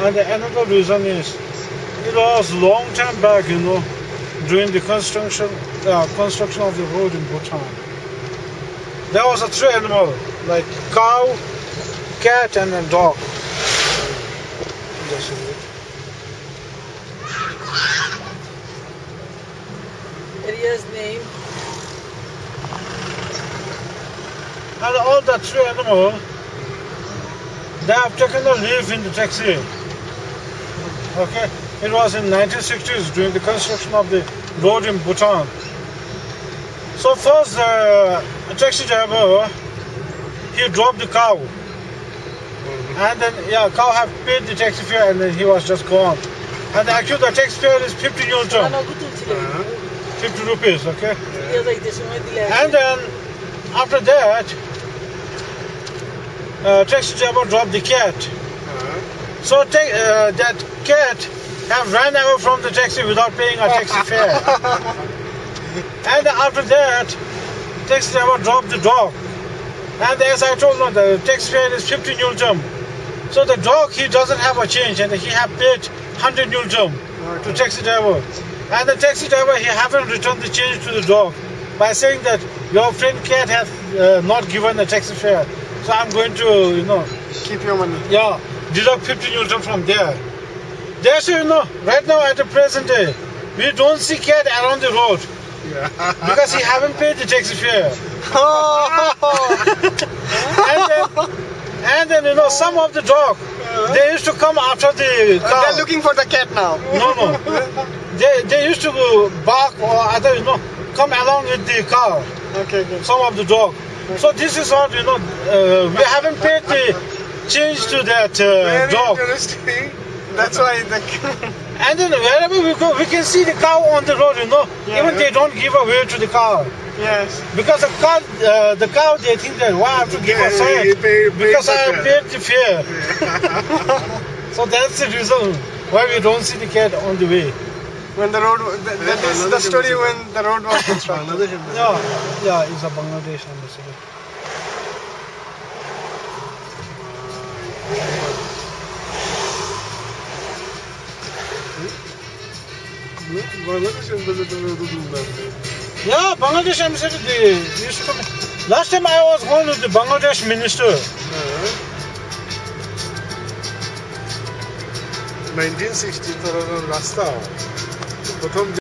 And another reason is, it was long time back, during the construction of the road in Bhutan. There was a three animal, like cow, cat, and a dog. This is it. Area's name. And all the three animals, they have taken a leave in the taxi. Okay, it was in 1960s during the construction of the road in Bhutan. So first the taxi driver, he dropped the cow. And then, cow have paid the taxi fare and then he was just gone. And actually the taxi fare is 50 Newton. 50 rupees, okay? And then, after that, taxi driver dropped the cat. So that cat have ran away from the taxi without paying a taxi fare. And after that, taxi driver dropped the dog. And as I told you, the taxi fare is 50 Newton. So the dog, he doesn't have a change and he have paid 100 Newton to taxi driver. And the taxi driver, he haven't returned the change to the dog by saying that your friend cat has not given the taxi fare. So I'm going to, keep your money. Yeah, deduct 50 Newton from there. There's, right now at the present day, we don't see cat around the road. Yeah. Because he haven't paid the taxi fare. and then, some of the dog, they used to come after the car. They're looking for the cat now. No. They used to bark or other, come along with the car. Okay. Some of the dog. So this is what, we haven't paid the change to that dog. Very interesting. That's why And then wherever we go, we can see the cow on the road, Even they don't give away to the car. Yes. Because the cow, they think that, why I have to give a sign? Because I have paid the fare. So that's the reason why we don't see the cat on the way. When the road, that is the story when the road was constructed. Yeah, it's a Bangladesh embassy. Yeah, Bangladesh embassy, they used to come. Last time I was going with the Bangladesh minister. 1960 rasta.